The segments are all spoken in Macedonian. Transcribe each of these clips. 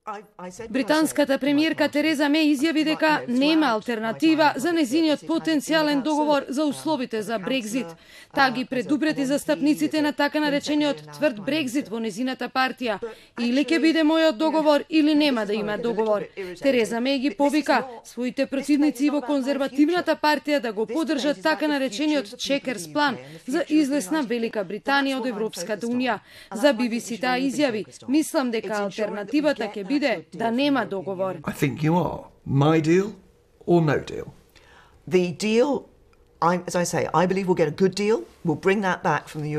Британската премиерка Тереза Меј изјави дека нема алтернатива за нејзиниот потенцијален договор за условите за Брекзит. Таа ги предупреди застапниците на така наречениот тврд Брекзит во нејзината партија. Или ќе биде мојот договор, или нема да има договор. Тереза Меј ги повика своите противници во конзервативната партија да го поддржат така наречениот чекерс план за излез на Велика Британија од Европската унија. За BBC таа изјави: "Мислам дека алтернативата ќе биде да нема договор." I think you are. My deal or no deal? The deal, as I say, I believe we'll get a good deal. We'll bring that back from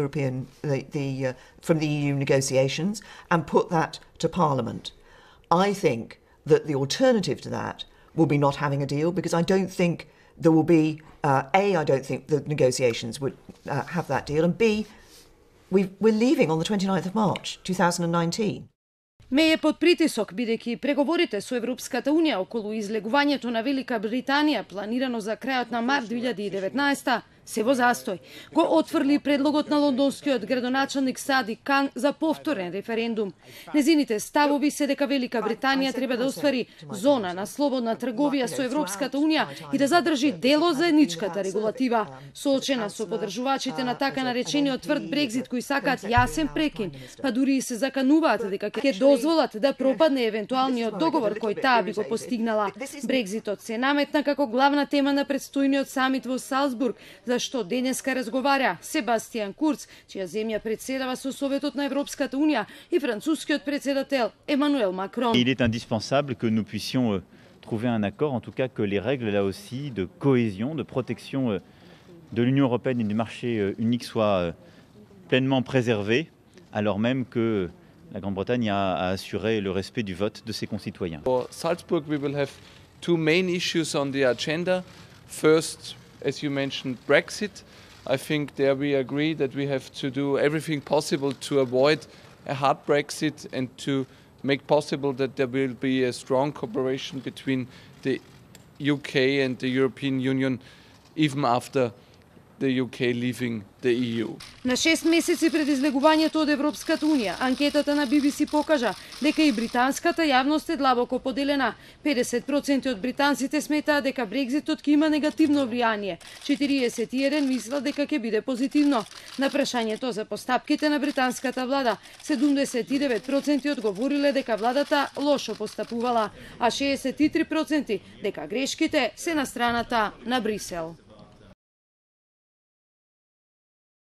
from the EU negotiations and put that to Parliament. I think that the alternative to that will be not having a deal, because I don't think there will be, I don't think the negotiations would have that deal, and B, we're leaving on the 29th of March 2019. Меј е под притисок, бидејќи преговорите со Европската унија околу излегувањето на Велика Британија, планирано за крајот на март 2019, се во застој. Го отфрли предлогот на лондонскиот градоначалник Садик Кан за повторен референдум. Незините ставови се дека Велика Британија треба да оствари зона на слободна трговија со Европската унија и да задржи дел од заедничката регулатива. Соочена со поддржувачите на така наречениот тврд Брекзит, кои сакаат јасен прекин, па дури и се закануваат дека ќе дозволат да пропадне евентуалниот договор кој таа би го постигнала. Брекзитот се наметна како главна тема на предстојниот самит во Салцбург, за што денеска разговаря Себастијан Курц, чија земја председава со Советот на Европската унија, и францускиот председател Емануел Макрон. Il est indispensable que nous puissions trouver un accord, en tout cas que les règles là aussi de cohésion, de protection de l'Union européenne et du marché unique soient pleinement préservées, alors même que la Grande-Bretagne a assuré le respect du vote de ses concitoyens. For Salzburg, we will have two main issues on the agenda. First, as you mentioned, Brexit. I think there we agree that we have to do everything possible to avoid a hard Brexit and to make possible that there will be a strong cooperation between the UK and the European Union even after the UK leaving the EU. На 6 месеци пред излегувањето од Европската унија, анкетата на BBC покажа дека и британската јавност е длабоко поделена. 50% од британците сметаат дека Брекзитот ќе има негативно влијание. 41 мислат дека ќе биде позитивно. На прашањето за постапките на британската влада, 79% одговориле дека владата лошо постапувала, а 63% дека грешките се на страната на Брисел.